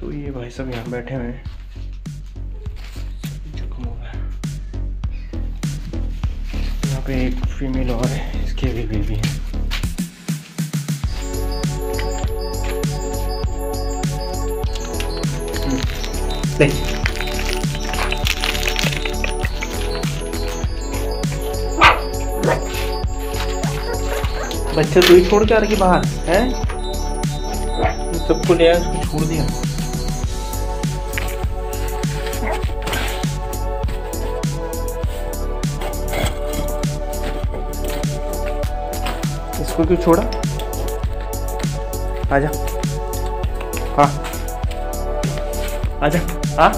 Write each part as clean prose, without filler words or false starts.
तो ये भाई सब यहाँ बैठे हुए हैं, जख्म हो गया। यहाँ पे एक फीमेल और है, इसके भी बेबी है। देख बच्चे तू ही छोड़ के आ रही बाहर है, सबको ले आया, उसको छोड़ दिया। इसको क्यों छोड़ा? आजा, हाँ आजा, हाँ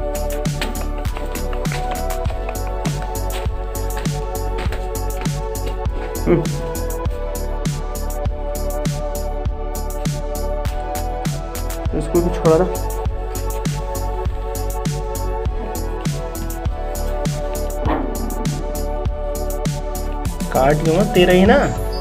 तो इसको भी छोड़ा था। काट लूंगा, तेरा ही ना।